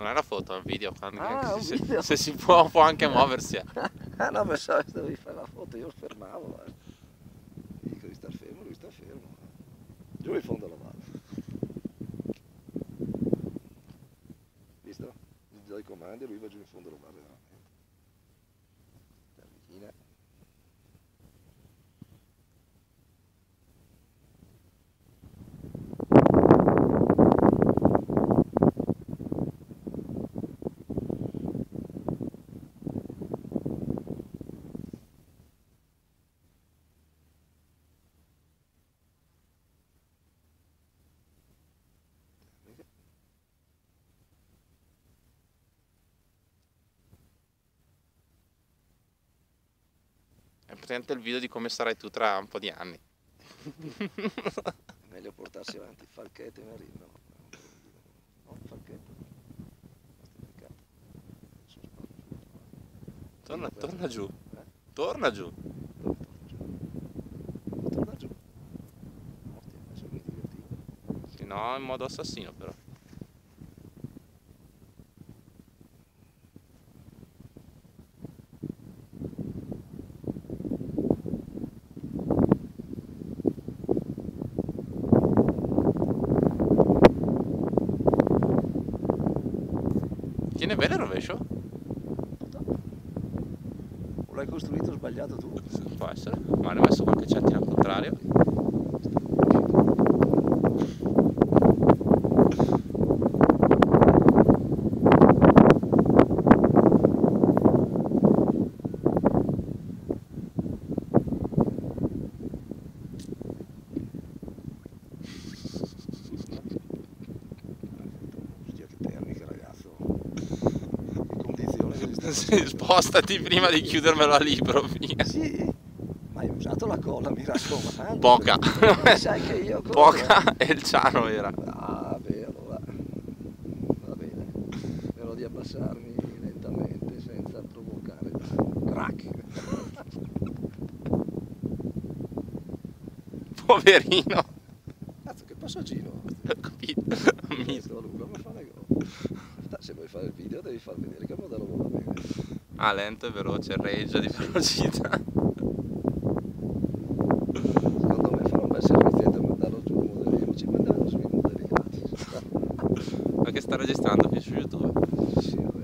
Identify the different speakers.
Speaker 1: Non è la foto, è il video.
Speaker 2: Ah, un
Speaker 1: Se,
Speaker 2: video.
Speaker 1: se si può anche muoversi.
Speaker 2: Ah no, pensavo che dovevi fare la foto, io fermavo. Dico di star fermo, lui sta fermo. Giù in fondo alla valle. Visto? Gli do i comandi e lui va giù in fondo alla valle veramente. Termina.
Speaker 1: È presente il video di come sarai tu tra un po' di anni.
Speaker 2: È meglio portarsi avanti Falchetto e Marino. No, Falchetto. Peccato.
Speaker 1: Torna giù. Torna giù.
Speaker 2: Torna giù. Morti, adesso mi divertivo.
Speaker 1: Sì, no, in modo assassino però. Tiene bene il rovescio?
Speaker 2: O l'hai costruito sbagliato tu?
Speaker 1: Può essere. Ma ne ho messo qualche centino al contrario.
Speaker 2: Ostia, che termica, ragazzo. Che condizione che si sta
Speaker 1: Sì, spostati prima di chiudermelo a libro, via.
Speaker 2: Sì, ma hai usato la colla, mi raccomando.
Speaker 1: Poca.
Speaker 2: Sai che io corro.
Speaker 1: Poca e il ciano era.
Speaker 2: Ah, beh, allora va bene. Spero di abbassarmi lentamente senza provocare danno. Crack!
Speaker 1: Poverino.
Speaker 2: Cazzo, che passaggino!
Speaker 1: Ho capito.
Speaker 2: Questo lungo, ma fa le gol. Se vuoi fare il video devi far vedere che il modello vola bene.
Speaker 1: Ah, lento e veloce, range di velocità.
Speaker 2: Secondo me farà un bel servizietto mandarlo giù, modellino. Ci mandano sui modelli gratis.
Speaker 1: Ma che sta registrando qui su YouTube?
Speaker 2: Sì, vabbè.